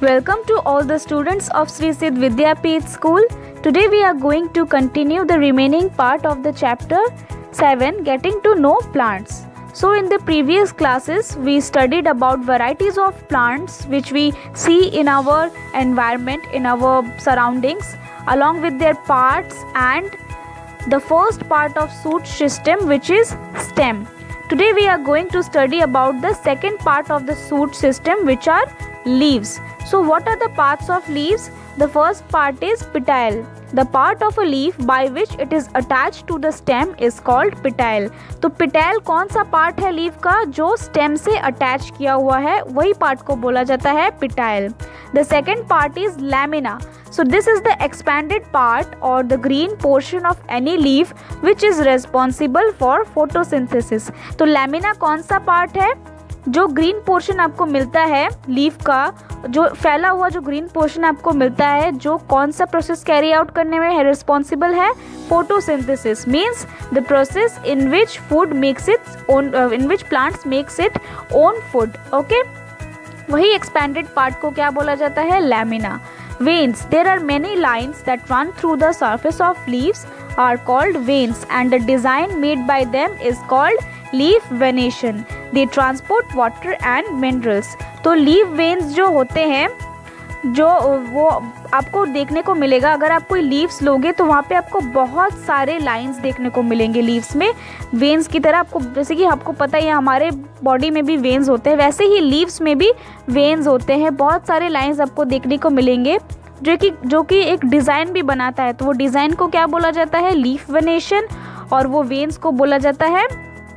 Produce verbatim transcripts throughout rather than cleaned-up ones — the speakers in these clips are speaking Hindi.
Welcome to all the students of Sri Siddh Vidyapeeth School. Today we are going to continue the remaining part of the chapter seven, Getting to Know Plants. So in the previous classes we studied about varieties of plants which we see in our environment, in our surroundings, along with their parts and the first part of shoot system, which is stem. Today we are going to study about the second part of the shoot system, which are leaves. So what are the parts of leaves? The first part is petile. The part of a leaf by which it is attached to the stem is called petile. तो petile कौन सा part है leaf का जो stem से attach किया हुआ है, वही part को बोला जाता है petile. The second part is lamina. So this is the expanded part or the green portion of any leaf which is responsible for photosynthesis. तो lamina कौन सा part है? जो ग्रीन पोर्शन आपको मिलता है लीफ का, जो फैला हुआ जो ग्रीन पोर्शन आपको मिलता है, जो कौन सा प्रोसेस कैरी आउट करने में है रिस्पॉन्सिबल है? Photosynthesis means the process in which food makes its own, in which plants makes it own food. Okay, वही एक्सपैंडेड पार्ट को क्या बोला जाता है? Lamina. Veins. There are many lines that run through the surface of leaves are called veins, and the design made by them is called leaf venation. They transport water and minerals. तो leaf veins जो होते हैं, जो वो आपको देखने को मिलेगा अगर आप कोई लीव्स लोगे तो वहाँ पे आपको बहुत सारे लाइंस देखने को मिलेंगे लीव्स में, वेन्स की तरह. आपको जैसे कि आपको पता ही है हमारे बॉडी में भी वेन्स होते हैं, वैसे ही लीव्स में भी वेन्स होते हैं. बहुत सारे लाइंस आपको देखने को मिलेंगे जो कि जो कि एक डिज़ाइन भी बनाता है. तो वो डिज़ाइन को क्या बोला जाता है? Leaf venation. और वो वेन्स को बोला जाता है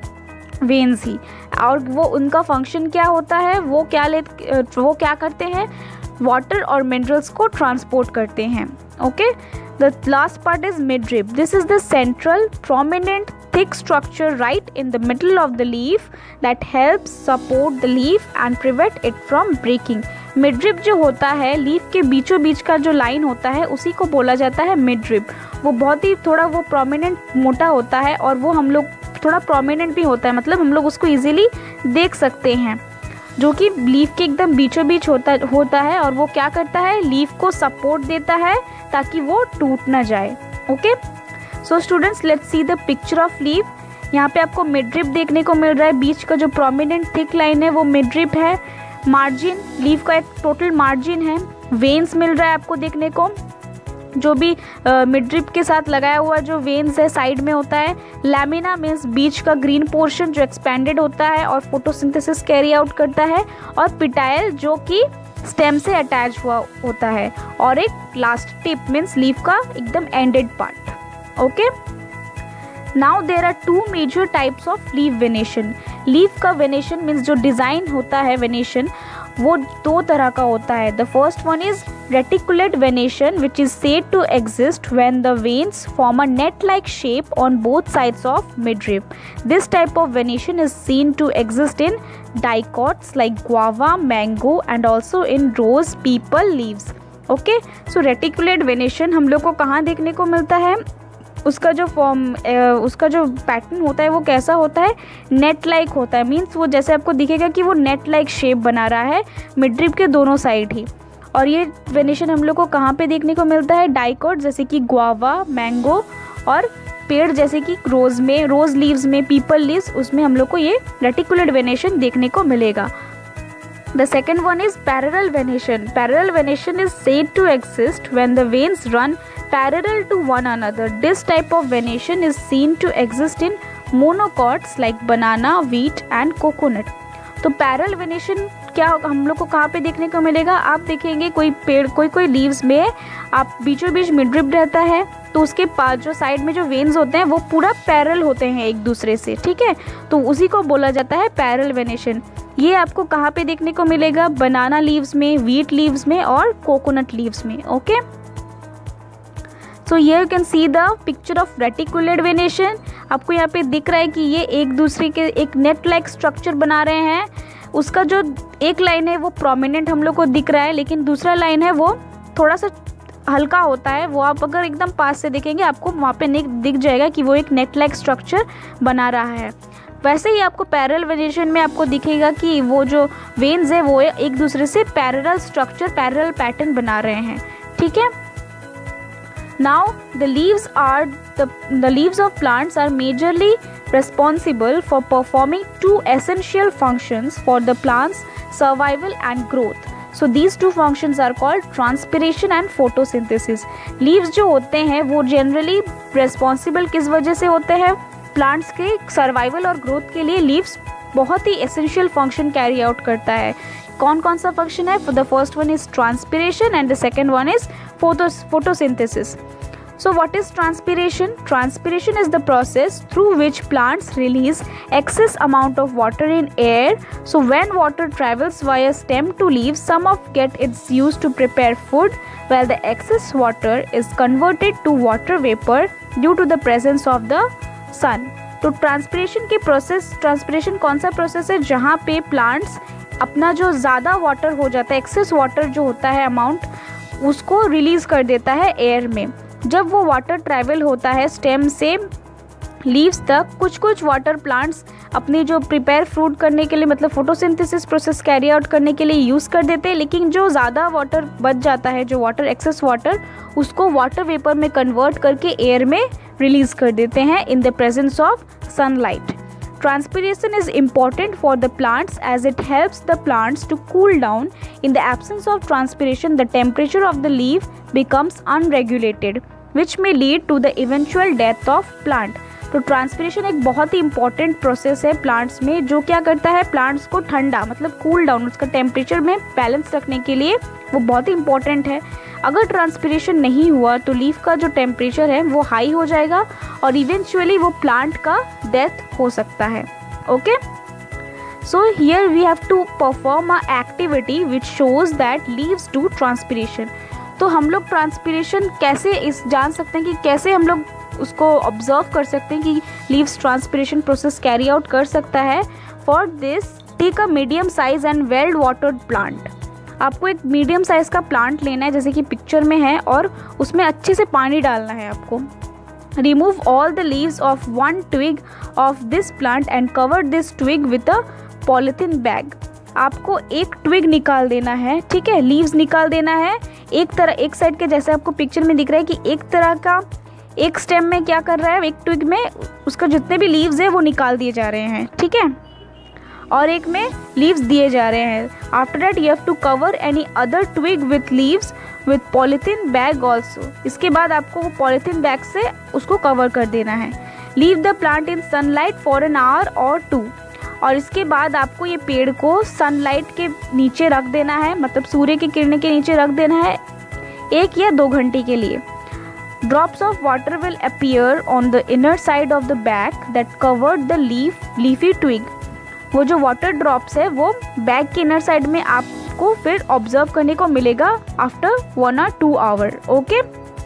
वेन्स ही. और वो उनका फंक्शन क्या होता है? वो क्या ले वो क्या करते हैं? वाटर और मिनरल्स को ट्रांसपोर्ट करते हैं. Okay, the last part is midrib. This is the central prominent thick structure right in the middle of the leaf that helps support the leaf and prevent it from breaking. Midrib जो होता है लीफ के बीचों बीच का जो लाइन होता है उसी को बोला जाता है मिडरिब. वो बहुत ही थोड़ा वो प्रोमिनेंट मोटा होता है और वो हम लोग थोड़ा प्रोमिनेंट भी होता है, मतलब हम लोग उसको इजीली देख सकते हैं, जो कि लीफ के एकदम बीचों बीच होता होता है. और वो क्या करता है? लीफ को सपोर्ट देता है ताकि वो टूट ना जाए. Okay, so students let's see the picture of leaf. यहाँ पे आपको मिडरिब देखने को मिल रहा है, बीच का जो प्रोमिनेंट थिक लाइन है वो मिडरिब है. मार्जिन, लीफ का एक टोटल मार्जिन है. वेन्स मिल रहा है आपको देखने को, जो भी मिडरिब के साथ लगाया हुआ जो वेन्स है साइड में होता है. लैमिना मीन्स बीच का ग्रीन पोर्शन जो एक्सपेंडेड होता है और फोटोसिंथेसिस कैरी आउट करता है. और पिटाइल जो कि स्टेम से अटैच हुआ होता है. और एक लास्ट टिप मीन्स लीफ का एकदम ended part. Okay, now there are two major types of leaf venation. Leaf का वेनेशन मीन्स जो डिज़ाइन होता है वेनेशन, वो दो तरह का होता है. The first one is reticulate venation which is said to exist when the veins form a net like shape on both sides of midrib. This type of venation is seen to exist in dicots like guava, mango and also in rose, peepal leaves. Okay, so reticulate venation हम लोग को कहाँ देखने को मिलता है? उसका जो फॉर्म उसका जो पैटर्न होता है वो कैसा होता है? नेट लाइक होता है. मीन्स वो जैसे आपको दिखेगा कि वो नेट लाइक शेप बना रहा है मिडरिब के दोनों साइड ही. और ये वेनेशन हम लोग को कहाँ पे देखने को मिलता है? डाइकॉट जैसे कि गुआवा, मैंगो और पेड़ जैसे कि रोज़ में, रोज़ लीव्स में, पीपल लीव्स, उसमें हम लोग को ये रेटिकुलेट वेनेशन देखने को मिलेगा. The second one is parallel venation. Parallel venation is said to exist when the veins run parallel to one another. This type of venation is seen to exist in monocots like banana, wheat and coconut. तो पैरल वेनेशन क्या हम लोग को कहाँ पे देखने को मिलेगा? आप देखेंगे कोई पेड़, कोई कोई लीव्स में आप बीचों बीच मिडरिब रहता है तो उसके पास जो साइड में जो वेन्स होते हैं वो पूरा पैरल होते हैं एक दूसरे से. ठीक है, तो उसी को बोला जाता है पैरल वेनेशन. ये आपको कहाँ पे देखने को मिलेगा? बनाना लीव्स में, व्हीट लीव्स में और कोकोनट लीव्स में. Okay, so here you can see the picture of reticulate venation. आपको यहाँ पे दिख रहा है कि ये एक दूसरे के एक नेट लाइक स्ट्रक्चर बना रहे हैं. उसका जो एक लाइन है वो प्रोमिनेंट हम लोग को दिख रहा है, लेकिन दूसरा लाइन है वो थोड़ा सा हल्का होता है. वो आप अगर एकदम पास से देखेंगे आपको वहाँ पे दिख जाएगा कि वो एक नेट लाइक स्ट्रक्चर बना रहा है. वैसे ही आपको पैरेलल वेरिएशन में आपको दिखेगा कि वो जो वेन्स है वो एक दूसरे से पैरेलल स्ट्रक्चर, पैरेलल पैटर्न बना रहे हैं, ठीक है। Now the leaves are the the leaves of plants are majorly responsible for performing two essential functions for the plant's survival and growth. So these two functions are called transpiration and photosynthesis. Leaves जो होते हैं वो generally responsible किस वजह से होते हैं? प्लांट्स के सर्वाइवल और ग्रोथ के लिए लीव्स बहुत ही एसेंशियल फंक्शन कैरी आउट करता है। कौन कौन सा फंक्शन है? The first one is transpiration and the second one is photosynthesis. So what is transpiration? Transpiration is the process through which plants release excess amount of water in air. So when water travels via stem to leaves, some of get it's used to prepare food, while the excess water is converted to water vapor due to the presence of the sun. तो ट्रांसपिरेशन की प्रोसेस, ट्रांसपिरेशन कौन सा प्रोसेस है? जहाँ पे प्लांट्स अपना जो ज़्यादा वाटर हो जाता है, एक्सेस वाटर जो होता है अमाउंट, उसको रिलीज़ कर देता है एयर में। जब वो वाटर ट्रैवल होता है स्टेम से लीव्स तक, कुछ कुछ वाटर प्लांट्स अपनी जो प्रिपेयर फूड करने के लिए, मतलब फोटोसिंथेसिस प्रोसेस कैरी आउट करने के लिए यूज़ कर देते हैं, लेकिन जो ज़्यादा वाटर बच जाता है, जो वाटर एक्सेस वाटर, उसको वाटर वेपर में कन्वर्ट करके एयर में रिलीज़ कर देते हैं in the presence of sunlight. Transpiration is important for the plants as it helps the plants to cool down. In the absence of transpiration, the temperature of the leaf becomes unregulated, which may lead to the eventual death of plant. तो ट्रांसपिरेशन एक बहुत ही इंपॉर्टेंट प्रोसेस है प्लांट्स में, जो क्या करता है, प्लांट्स को ठंडा, मतलब कूल डाउन, उसका टेम्परेचर में बैलेंस रखने के लिए वो बहुत ही इंपॉर्टेंट है। अगर ट्रांसपिरेशन नहीं हुआ तो लीफ का जो टेम्परेचर है वो हाई हो जाएगा और इवेंचुअली वो प्लांट का डेथ हो सकता है। Okay, so here we have to perform a activity which shows that leaves to transpiration. तो हम लोग ट्रांसपिरेशन कैसे इस जान सकते हैं कि कैसे हम लोग उसको ऑब्जर्व कर सकते हैं कि leaves transpiration process carry out कर सकता है। For this take a medium size and well watered plant. आपको एक मीडियम साइज़ का प्लांट लेना है जैसे कि पिक्चर में है, और उसमें अच्छे से पानी डालना है आपको। Remove all the leaves of one twig of this plant and cover this twig with a polythene bag. आपको एक ट्विग निकाल देना है, ठीक है, लीव्स निकाल देना है एक तरह, एक साइड के, जैसे आपको पिक्चर में दिख रहा है कि एक तरह का, एक स्टेम में क्या कर रहा है, एक ट्विग में उसका जितने भी लीव्स है वो निकाल दिए जा रहे हैं, ठीक है, और एक में लीव्स दिए जा रहे हैं। After that you have to cover any other twig with leaves with polythene bag also. इसके बाद आपको वो पॉलीथीन बैग से उसको कवर कर देना है। Leave the plant in sunlight for an hour or two. और इसके बाद आपको ये पेड़ को सनलाइट के नीचे रख देना है, मतलब सूर्य की किरणें के नीचे रख देना है एक या दो घंटे के लिए। Drops of water will appear on the inner side of the bag that covered the leaf leafy twig. वो जो वाटर ड्रॉप्स है वो बैग के इनर साइड में आपको फिर ऑब्जर्व करने को मिलेगा after one or two hour. Okay,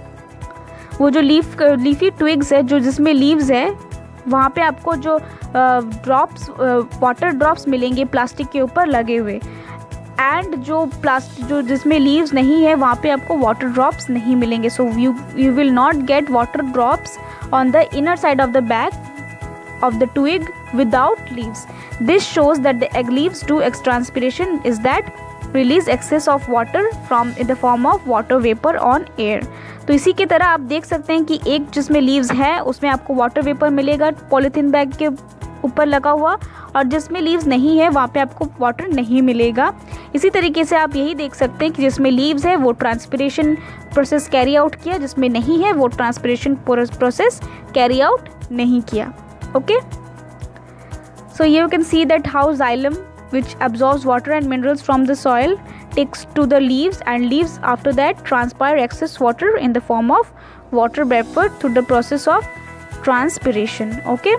वो जो लीफ लीफी ट्विग्स है, जो जिसमें लीव्स है, वहाँ पे आपको जो ड्रॉप्स वाटर ड्रॉप्स मिलेंगे प्लास्टिक के ऊपर लगे हुए, एंड जो प्लास्टिक जो जिसमें लीव्स नहीं है वहाँ पे आपको वाटर ड्रॉप्स नहीं मिलेंगे। So you you will not get water drops on the inner side of the bag of the twig without leaves. This shows that the egg leaves do extranspiration is that release excess of water from in the form of water vapor on air. तो इसी की तरह आप देख सकते हैं कि एक जिसमें लीव्स है उसमें आपको वाटर वेपर मिलेगा पॉलीथीन बैग के ऊपर लगा हुआ, और जिसमें लीव्स नहीं है वहाँ पे आपको वाटर नहीं मिलेगा। इसी तरीके से आप यही देख सकते हैं कि जिसमें लीव्स है वो ट्रांसपिरेशन प्रोसेस कैरी आउट किया, जिसमें नहीं है वो ट्रांसपिरेशन प्रोसेस कैरी आउट नहीं किया। Okay, so here you can see that how xylem, which absorbs water and minerals from the soil, takes to the leaves, and leaves after that transpire excess water in the form of water vapor through the process of transpiration. Okay,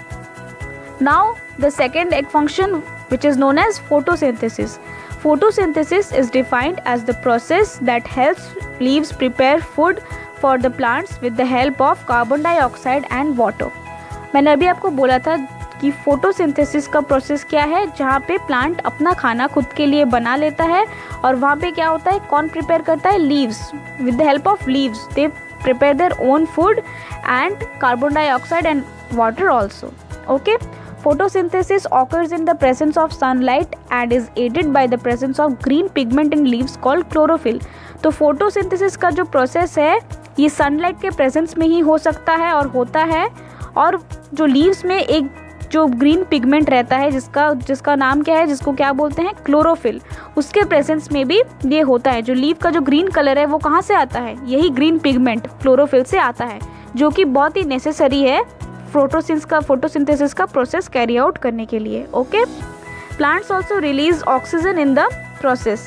now the second egg function, which is known as photosynthesis. Photosynthesis is defined as the process that helps leaves prepare food for the plants with the help of carbon dioxide and water. मैंने अभी आपको बोला था कि फोटोसिंथेसिस का प्रोसेस क्या है, जहाँ पे प्लांट अपना खाना खुद के लिए बना लेता है, और वहाँ पे क्या होता है, कौन प्रिपेयर करता है, leaves, with the help of leaves they prepare their own food and carbon dioxide and water also. Okay, photosynthesis occurs in the presence of sunlight and is aided by the presence of green pigment in leaves called chlorophyll. तो photosynthesis का जो process है ये sunlight के presence में ही हो सकता है और होता है, और जो leaves में एक जो ग्रीन पिगमेंट रहता है जिसका जिसका नाम क्या है, जिसको क्या बोलते हैं, क्लोरोफिल, उसके प्रेजेंस में भी ये होता है। जो लीफ का जो ग्रीन कलर है वो कहाँ से आता है, यही ग्रीन पिगमेंट क्लोरोफिल से आता है, जो कि बहुत ही नेसेसरी है फोटोसिंथेसिस का फोटोसिंथेसिस का प्रोसेस कैरी आउट करने के लिए। Okay, plants also release oxygen in the process.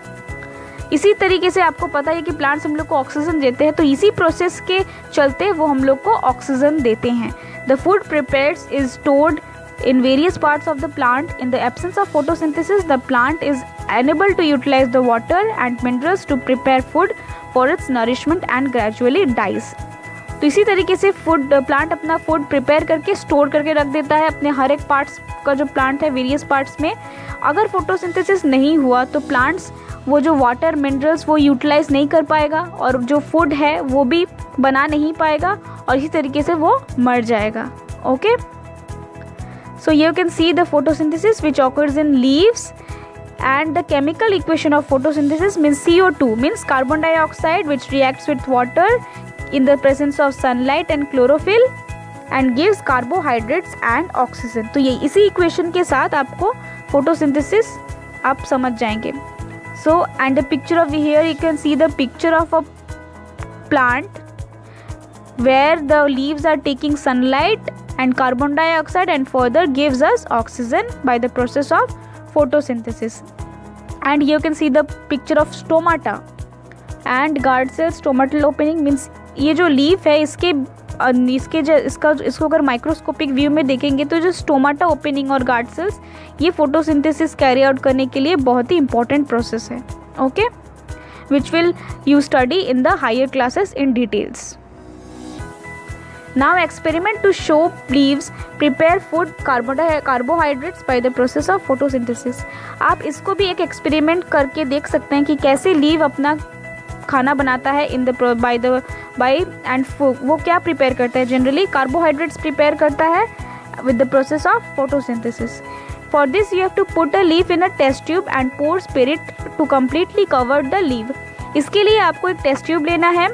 इसी तरीके से आपको पता है कि प्लांट्स हम लोग को ऑक्सीजन देते हैं, तो इसी प्रोसेस के चलते वो हम लोग को ऑक्सीजन देते हैं। The food prepared is stored in various parts of the plant. In the absence of photosynthesis, the plant is unable to utilize the water and minerals to prepare food for its nourishment and gradually dies. तो इसी तरीके से फूड प्लांट अपना फूड प्रिपेयर करके स्टोर करके रख देता है अपने हर एक पार्ट्स का जो प्लांट है, वेरियस पार्ट्स में। अगर फोटोसिंथेसिस नहीं हुआ तो प्लांट्स वो जो वाटर मिनरल्स वो यूटिलाइज नहीं कर पाएगा और जो फूड है वो भी बना नहीं पाएगा और इसी तरीके से वो मर जाएगा। Okay, so you can see the photosynthesis which occurs in leaves and the chemical equation of photosynthesis means C O two means carbon dioxide which reacts with water in the presence of sunlight and chlorophyll and gives carbohydrates and oxygen। तो ये इसी इक्वेशन के साथ आपको photosynthesis आप समझ जाएंगे। So and the picture of here you can see the picture of a plant where the leaves are taking sunlight and carbon dioxide and further gives us oxygen by the process of photosynthesis। And you can see the picture of stomata and guard cells stomatal opening means ये जो लीफ है इसके इसके जो इसका इसको अगर माइक्रोस्कोपिक व्यू में देखेंगे तो जो स्टोमाटा ओपनिंग और गार्ड सेल्स ये फोटोसिंथेसिस कैरी आउट करने के लिए बहुत ही इंपॉर्टेंट प्रोसेस है। Okay, which will you study in the higher classes in details. Now experiment to show leaves prepare food carbohydrates by the process of photosynthesis। आप इसको भी एक एक्सपेरिमेंट करके देख सकते हैं कि कैसे लीव अपना खाना बनाता है in the by the by and वो क्या प्रिपेयर करता है, जनरली कार्बोहाइड्रेट्स प्रिपेयर करता है with the process of photosynthesis. For this you have to put a leaf in a test tube and pour spirit to completely cover the leave. इसके लिए आपको एक टेस्ट ट्यूब लेना है।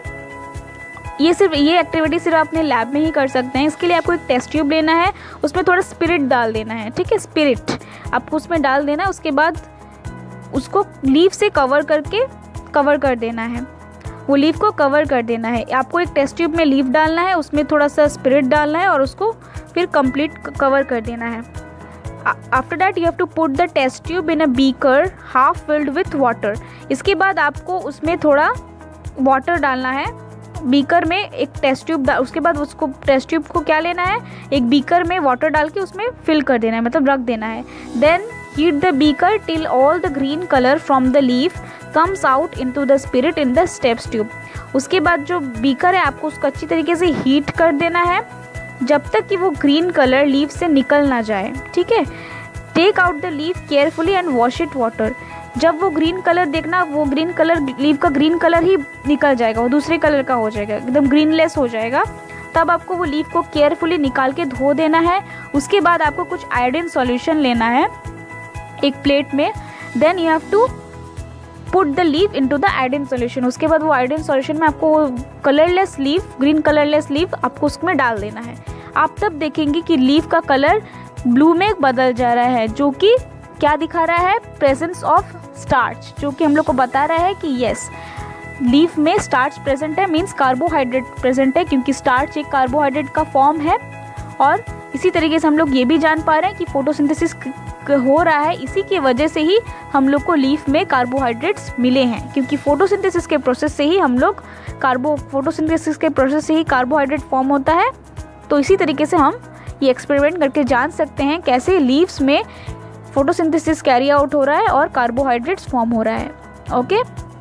ये सिर्फ ये एक्टिविटी सिर्फ अपने लैब में ही कर सकते हैं। इसके लिए आपको एक टेस्ट ट्यूब लेना है, उसमें थोड़ा स्पिरिट डाल देना है। ठीक है, स्पिरिट आपको उसमें डाल देना है, उसके बाद उसको लीफ से कवर करके कवर कर देना है, वो लीफ को कवर कर देना है। आपको एक टेस्ट ट्यूब में लीफ डालना है, उसमें थोड़ा सा स्पिरिट डालना है और उसको फिर कंप्लीट कवर कर देना है। After that you have to put the test tube in a beaker half filled with water. इसके बाद आपको उसमें थोड़ा वाटर डालना है बीकर में, एक टेस्ट ट्यूब। उसके बाद उसको टेस्ट ट्यूब को क्या लेना है, एक बीकर में वाटर डाल के उसमें फिल कर देना है, मतलब रख देना है। Then heat the beaker till all the green colour from the leaf comes out into the spirit in the test tube. उसके बाद जो बीकर है आपको उसको अच्छी तरीके से हीट कर देना है जब तक कि वो ग्रीन कलर लीफ से निकल ना जाए। ठीक है, take out the leaf carefully and wash it water. जब वो ग्रीन कलर देखना, वो ग्रीन कलर लीफ का ग्रीन कलर ही निकल जाएगा, वो दूसरे कलर का हो जाएगा, एकदम ग्रीनलेस हो जाएगा, तब आपको वो लीफ को केयरफुली निकाल के धो देना है। उसके बाद आपको कुछ आयोडीन सॉल्यूशन लेना है एक प्लेट में। Then you have to put the leaf into the iodine solution. उसके बाद वो आयोडीन सॉल्यूशन में आपको वो colourless leaf, green colourless leaf आपको उसमें डाल देना है। आप तब देखेंगे कि लीफ का कलर ब्लू में बदल जा रहा है, जो कि क्या दिखा रहा है, प्रेजेंस ऑफ स्टार्च, जो कि हम लोग को बता रहा है कि यस लीफ में स्टार्च प्रेजेंट है, मीन्स कार्बोहाइड्रेट प्रेजेंट है, क्योंकि स्टार्च एक कार्बोहाइड्रेट का फॉर्म है। और इसी तरीके से हम लोग ये भी जान पा रहे हैं कि फोटोसिंथेसिस हो रहा है, इसी की वजह से ही हम लोग को लीफ में कार्बोहाइड्रेट्स मिले हैं, क्योंकि फोटोसिंथेसिस के प्रोसेस से ही हम लोग कार्बो फोटोसिंथेसिस के प्रोसेस से ही कार्बोहाइड्रेट फॉर्म होता है। तो इसी तरीके से हम ये एक्सपेरिमेंट करके जान सकते हैं कैसे लीव्स में फोटोसिंथेसिस कैरी आउट हो रहा है और कार्बोहाइड्रेट्स फॉर्म हो रहा है। Okay,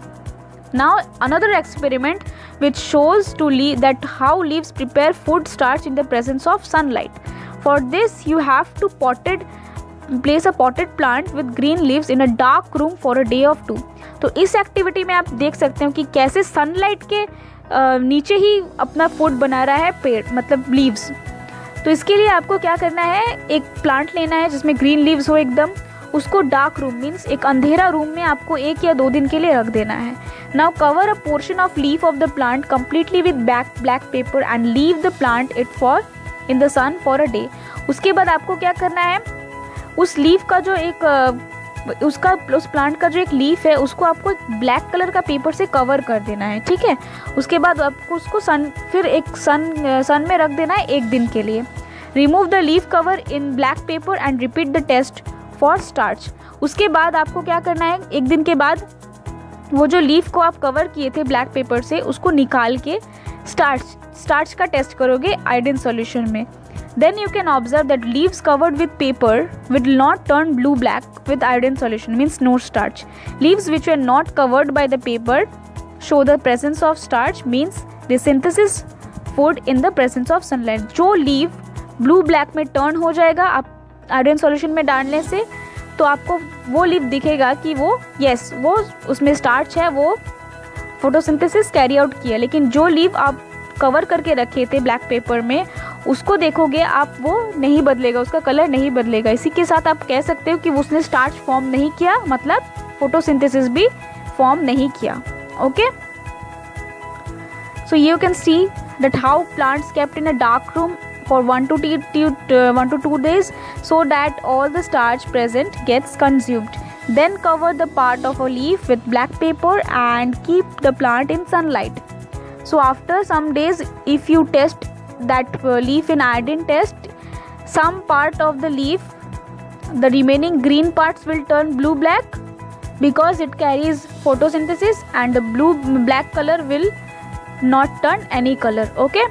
now another experiment which shows to leaf that how leaves prepare food starch in the presence of sunlight. For this you have to potted place a potted plant with green leaves in a dark room for a day of two. तो इस एक्टिविटी में आप देख सकते हो कि कैसे सनलाइट के नीचे ही अपना फूड बना रहा है पेड़, मतलब लीव्स। तो इसके लिए आपको क्या करना है, एक प्लांट लेना है जिसमें ग्रीन लीव्स हो एकदम, उसको डार्क रूम मीन्स एक अंधेरा रूम में आपको एक या दो दिन के लिए रख देना है। Now cover a portion of leaf of the plant completely with black black paper and leave the plant it for in the sun for a day. उसके बाद आपको क्या करना है, उस लीफ का जो एक उसका उस प्लांट का जो एक लीफ है उसको आपको ब्लैक कलर का पेपर से कवर कर देना है, ठीक है। उसके बाद आपको उसको सन फिर एक सन सन में रख देना है एक दिन के लिए। Remove the leaf cover in black paper and repeat the test for starch. उसके बाद आपको क्या करना है, एक दिन के बाद वो जो लीफ को आप कवर किए थे ब्लैक पेपर से उसको निकाल के स्टार्च स्टार्च का टेस्ट करोगे आयोडीन सॉल्यूशन में। Then you can observe that leaves covered with paper will not turn blue black with iodine solution, means no starch. Leaves which were not covered by the paper show the presence of starch, means they synthesis food in the presence of sunlight. जो leaf blue black में turn हो जाएगा आप iodine solution में डालने से, तो आपको वो leaf दिखेगा कि वो yes वो उसमें starch है, वो photosynthesis कैरी आउट किया। लेकिन जो leaf आप कवर करके रखे थे ब्लैक पेपर में उसको देखोगे आप वो नहीं बदलेगा, उसका कलर नहीं बदलेगा। इसी के साथ आप कह सकते हो कि उसने स्टार्च फॉर्म नहीं किया, मतलब फोटोसिंथेसिस भी फॉर्म नहीं किया। Okay, so you can see that how plants kept in a dark room for one to two, uh, one to two days so that all the starch present gets consumed. Then cover the part of a leaf with black paper and keep the plant in sunlight. So after some days, if you test that uh, leaf in iodine test, some part of the leaf, the remaining green parts will turn blue black because it carries photosynthesis, and the blue black color will not turn any color. Okay,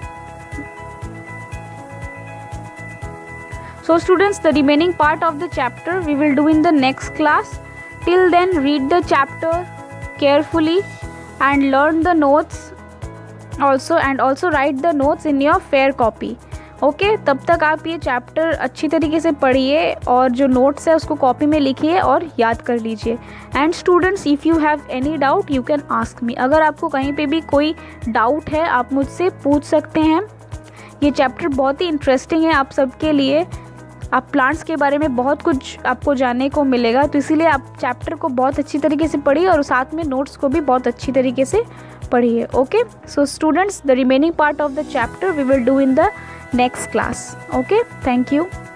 so students, the remaining part of the chapter we will do in the next class. Till then, read the chapter carefully and learn the notes also, and also write the notes in your fair copy. Okay okay? तब तक आप ये चैप्टर अच्छी तरीके से पढ़िए और जो नोट्स है उसको कॉपी में लिखिए और याद कर लीजिए। And students, if you have any doubt you can ask me. अगर आपको कहीं पे भी कोई डाउट है आप मुझसे पूछ सकते हैं। ये चैप्टर बहुत ही इंटरेस्टिंग है आप सबके लिए। आप प्लांट्स के बारे में बहुत कुछ आपको जानने को मिलेगा, तो इसीलिए आप चैप्टर को बहुत अच्छी तरीके से पढ़िए और साथ में नोट्स को भी बहुत अच्छी तरीके से पढ़िए। Okay, so students, the remaining part of the chapter we will do in the next class. Okay, thank you.